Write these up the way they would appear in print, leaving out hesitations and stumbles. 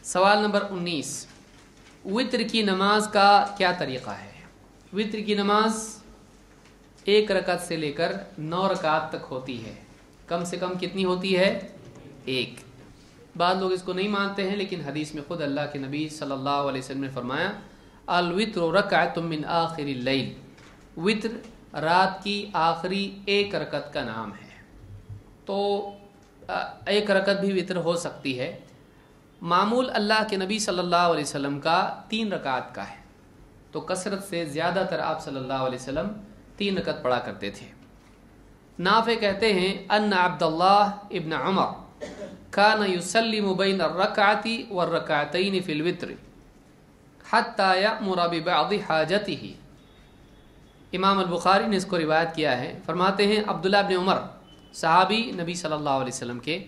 सवाल नंबर 19, वित्र की नमाज का क्या तरीक़ा है। वित्र की नमाज 1 रकात से लेकर 9 रकात तक होती है। कम से कम कितनी होती है? 1। बाद लोग इसको नहीं मानते हैं, लेकिन हदीस में खुद अल्लाह के नबी सल्लल्लाहु अलैहि वसल्लम ने फरमाया, अल वित्र रकातुम मिन आखिरिल लैल, वित्र रात की आखिरी 1 रकत का नाम है। तो 1 रकत भी वित्र हो सकती है। मामूल अल्लाह के नबी सल्लल्लाहु अलैहि वसल्लम का 3 रकात का है, तो कसरत से ज़्यादातर आप सल्लल्लाहु अलैहि वसल्लम 3 रकत पढ़ा करते थे। नाफे कहते हैं, अन्ना अब्दुल्लाह इब्न उमर कान युसल्लिमु बैन अर्रकाती वर्रकातैन फिल वित्र हत्ता यअमुर बिबअदि हाजतिही। इमाम अल-बुखारी ने इसको रिवायत किया है। फरमाते हैं, अब्दुल्लाह इब्न उमर सहाबी नबी सल्लल्लाहु अलैहि वसल्लम के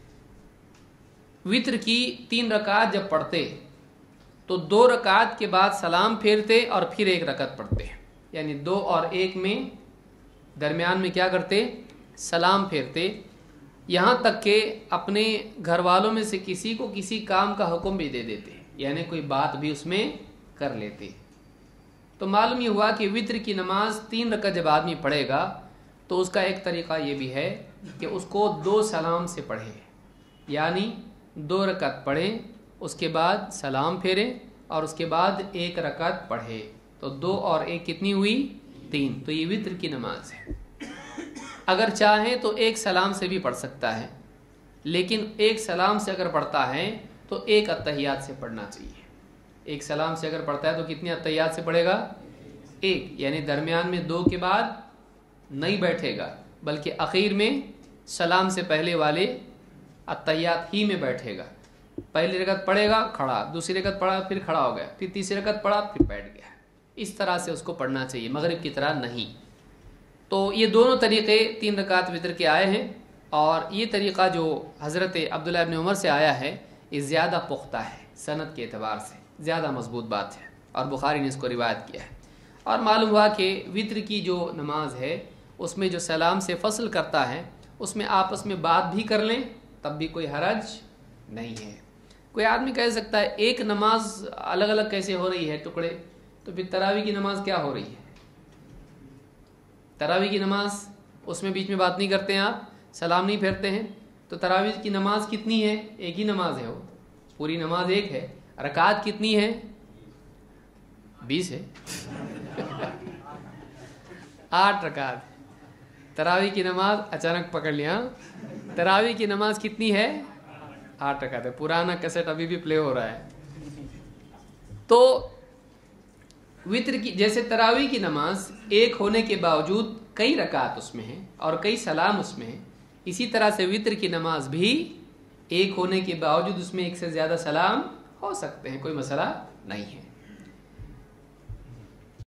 वित्र की 3 रकात जब पढ़ते तो 2 रकात के बाद सलाम फेरते और फिर 1 रकात पढ़ते, यानी 2 और 1 में दरमियान में क्या करते? सलाम फेरते। यहाँ तक कि अपने घर वालों में से किसी को किसी काम का हुक्म भी दे देते, यानी कोई बात भी उसमें कर लेते। तो मालूम ये हुआ कि वित्र की नमाज 3 रकात जब आदमी पढ़ेगा तो उसका एक तरीक़ा ये भी है कि उसको 2 सलाम से पढ़े, यानी 2 रकात पढ़ें, उसके बाद सलाम फेरें और उसके बाद 1 रकात पढ़े। तो 2 और 1 कितनी हुई? 3। तो ये वित्र की नमाज है। अगर चाहें तो 1 सलाम से भी पढ़ सकता है, लेकिन 1 सलाम से अगर पढ़ता है तो 1 अत्तहियात से पढ़ना चाहिए। 1 सलाम से अगर पढ़ता है तो कितनी अत्तहियात से पढ़ेगा? 1, यानी दरमियान में 2 के बाद नहीं बैठेगा, बल्कि आखिर में सलाम से पहले वाले अत्तहियात ही में बैठेगा। पहली रकत पढ़ेगा, खड़ा, दूसरी रकत पढ़ा, फिर खड़ा हो गया, फिर तीसरी रकत पढ़ा, फिर बैठ गया। इस तरह से उसको पढ़ना चाहिए, मगरिब की तरह नहीं। तो ये दोनों तरीक़े 3 रकात वित्र के आए हैं, और ये तरीक़ा जो हज़रत अब्दुल्लाह इब्न उमर से आया है ये ज़्यादा पुख्ता है, सनद के एतबार से ज़्यादा मजबूत बात है, और बुखारी ने इसको रिवायत किया है। और मालूम हुआ कि वित्र की जो नमाज है उसमें जो सलाम से फसल करता है उसमें आपस में बात भी कर लें तब भी कोई हरज नहीं है। कोई आदमी कह सकता है एक नमाज अलग अलग कैसे हो रही है टुकड़े, तो फिर तरावी की नमाज क्या हो रही है? तरावी की नमाज उसमें बीच में बात नहीं करते हैं, आप सलाम नहीं फेरते हैं, तो तरावी की नमाज कितनी है? एक ही नमाज है, वो पूरी नमाज एक है। रकात कितनी है? 20 है। 8 रकात। तरावी की नमाज अचानक पकड़ लिया, तरावी की नमाज कितनी है? 8 रकात है। पुराना कैसेट अभी भी प्ले हो रहा है। तो वित्र की जैसे तरावी की नमाज एक होने के बावजूद कई रकात उसमें हैं और कई सलाम उसमें हैं, इसी तरह से वित्र की नमाज भी एक होने के बावजूद उसमें एक से ज़्यादा सलाम हो सकते हैं, कोई मसला नहीं है।